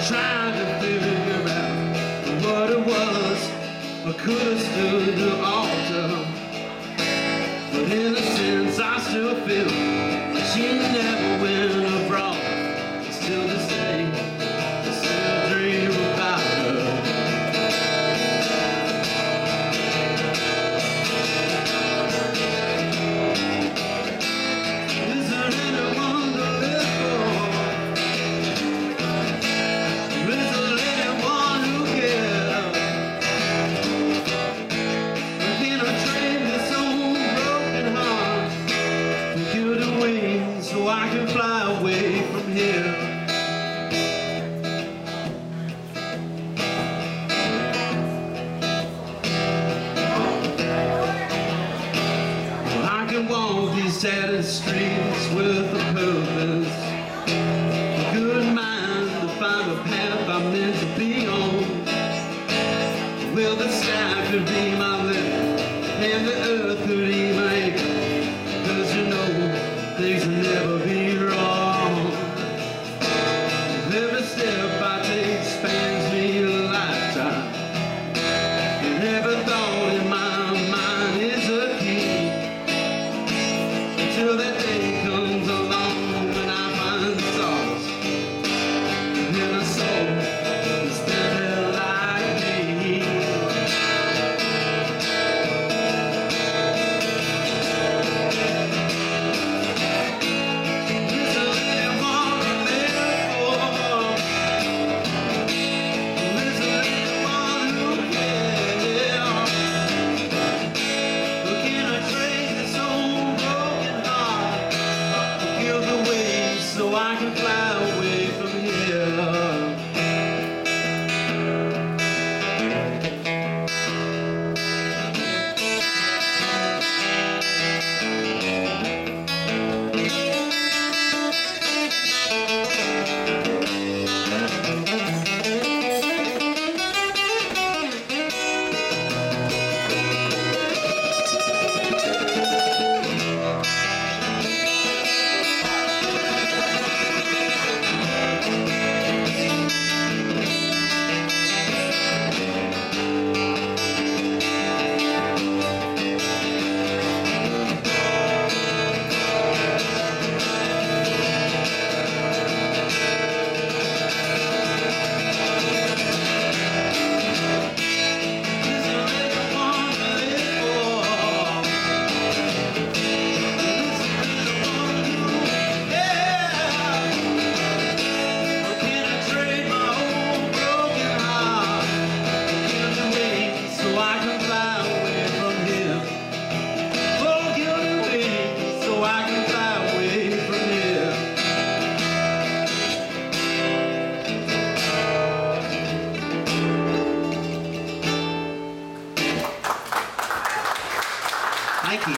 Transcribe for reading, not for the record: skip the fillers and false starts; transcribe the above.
trying to figure out what it was I could have stood the altar. But in a sense I still feel like she never went abroad. Still the same, I still dream about her. Is there anyone to live for? Is there anyone who cares? Can I trade this old broken heart for gilded wings so I can fly away from here? I can walk these tattered streets with a purpose, a good mind to find a path I'm meant to be on. Well, the sky could be my limit and the earth could eat my acre, 'cause you know things will never be wrong. Every step I take spans me a lifetime, and every thought in my mind is a key, until that day comes along when I find solace in a soul that's better like me. Is there anyone to live for? Is there anyone who cares? Or can I trade this old broken heart for gilded wings so I can fly away from here? Thank you.